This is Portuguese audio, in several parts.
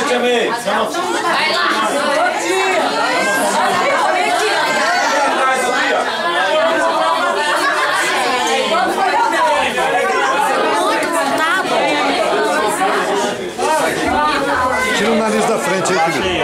frente, Amei. Vai lá. Tira o nariz da frente aí, Felipe.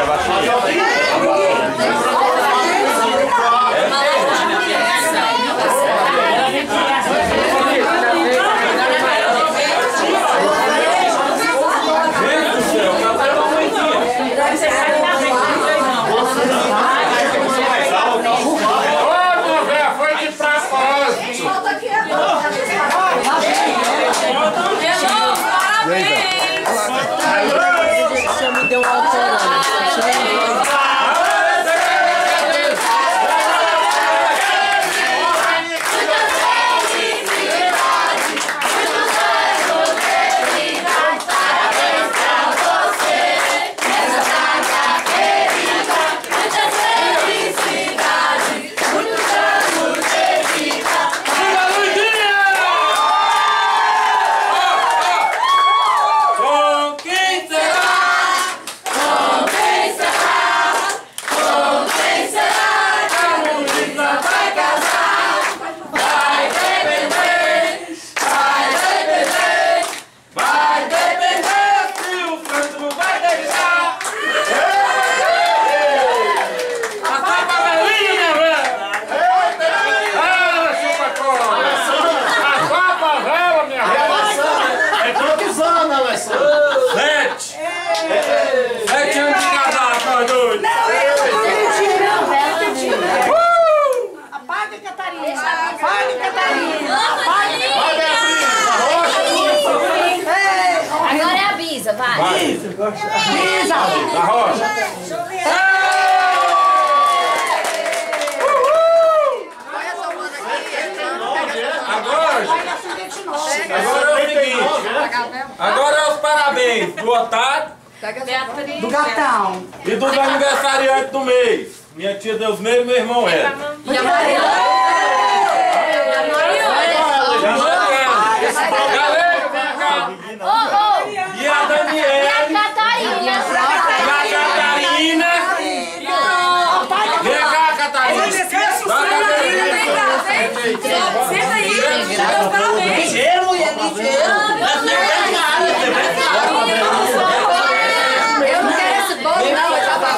Agora é a Bisa, vai. Bisa! Da Rocha! Agora é o seguinte. Agora é os parabéns do Otávio, Do Gatão. e dos aniversariantes do mês. Minha tia Deusmeira e meu irmão Hélio. E a Maria? Galera, vem cá. E a Daniela. E a Catarina. E a Catarina. Vem cá, Catarina. Senta aí, parabéns. Ligeiro, mulher, ligeiro. Eu não quero esse bolo, não. Eu já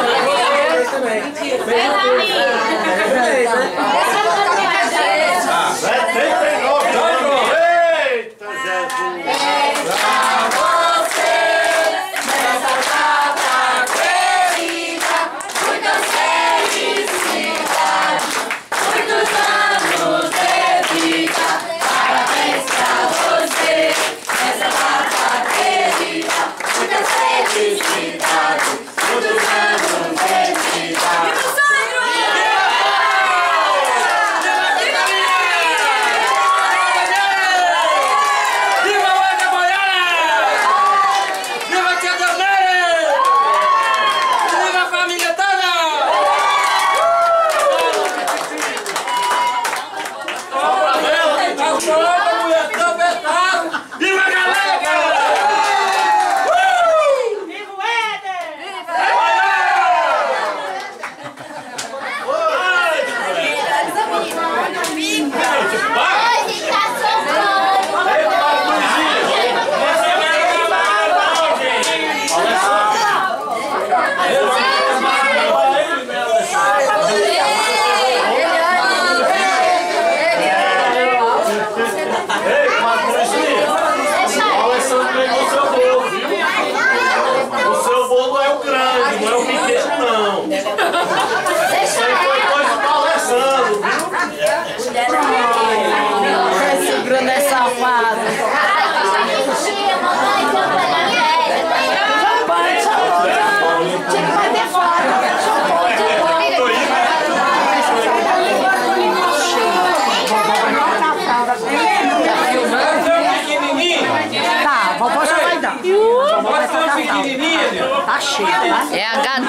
Tá cheio, tá? É HD?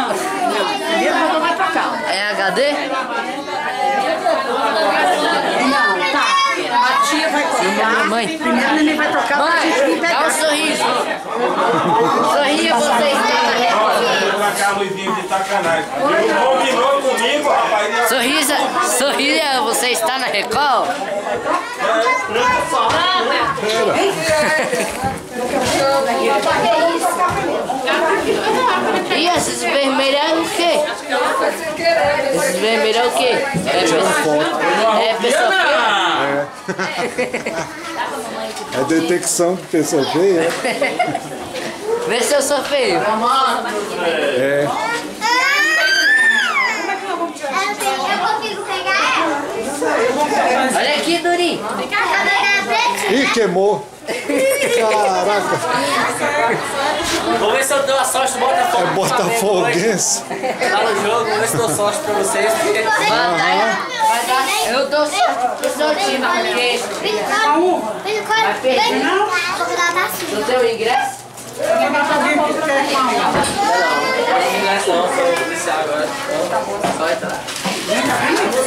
É HD? Não, tá. A tia vai correr. Mãe. Primeiro ele vai tocar pra gente vir Dá pegar. um sorriso. Sorria, você está na Record. Pra cá, Luizinho, de sacanagem. Combinou comigo, rapaz. Sorria, você está na Record. E esses vermelhos é o quê? Esses vermelhos é o quê? É pessoa feia? É detecção de pessoa feia. Vê se eu sou feio. É. Eu consigo pegar ela? Olha aqui, Durinho. Ih, queimou. Caraca. Vou ver se eu dou a sorte do Botafogo. É botafoguense. Tá no jogo, vou ver se dou sorte pra vocês. Porque... Eu dou sorte pro seu time, porque no teu ingresso. Não, só vou iniciar agora. Só entrar.